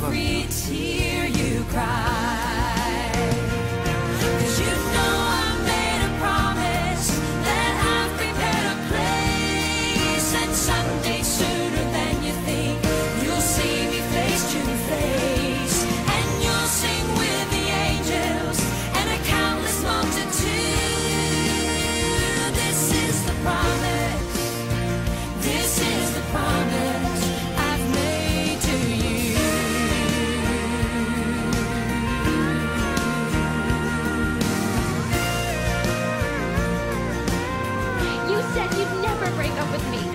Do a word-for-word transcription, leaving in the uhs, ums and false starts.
love you. every tear you cry. 'Cause you know I made a promise that I've prepared a place, and someday sooner than you think you'll see me face to face, and you'll sing with the angels and a countless multitude. This is the promise. This is the promise I've made to you. You said you'd never break up with me.